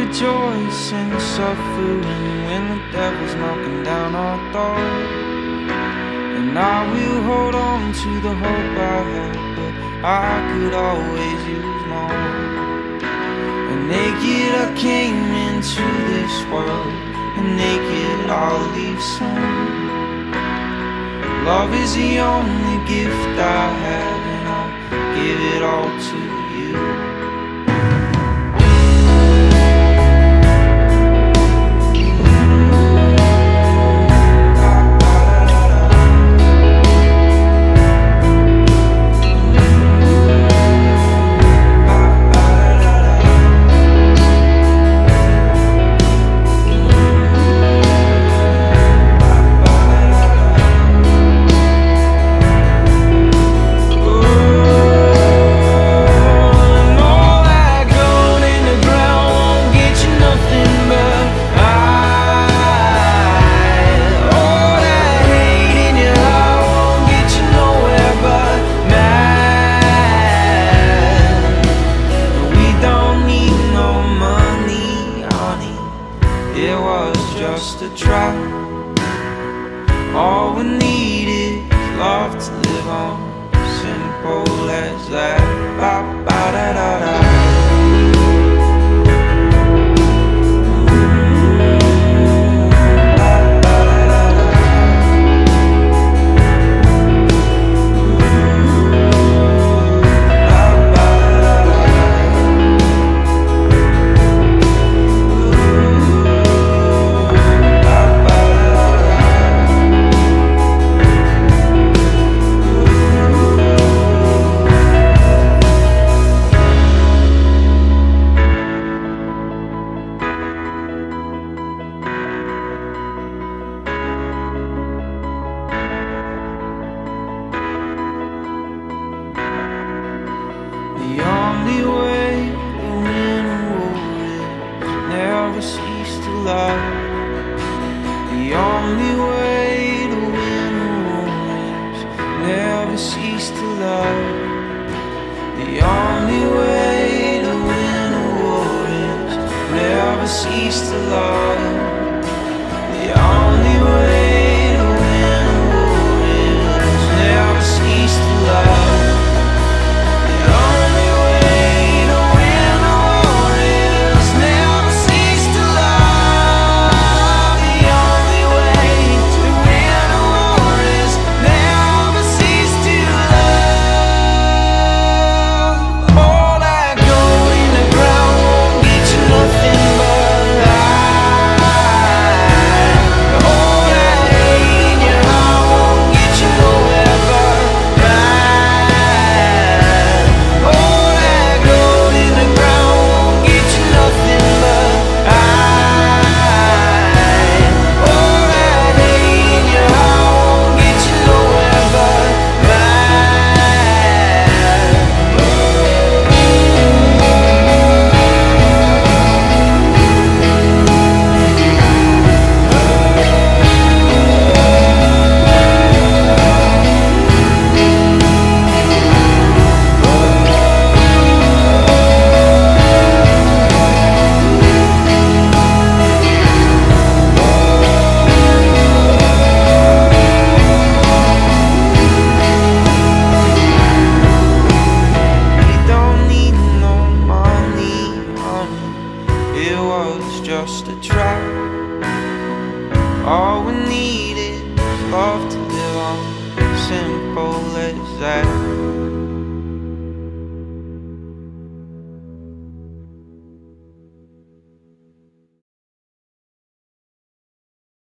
rejoice in suffering when the devil's knocking down our door. And I will hold on to the hope I have, but I could always use more. And naked I came into this world, and naked I'll leave soon. Love is the only gift I have, and I'll give it all to you. It was just a try. All we needed is love to live on. Simple as that. Ba ba da da da. The only way to win a war is never cease to love. The only way to win a war is never cease to love. The only way to win a war is never cease to love. The only way to win a war is never cease to love. Just a try. All we needed is love to live on. Simple as that.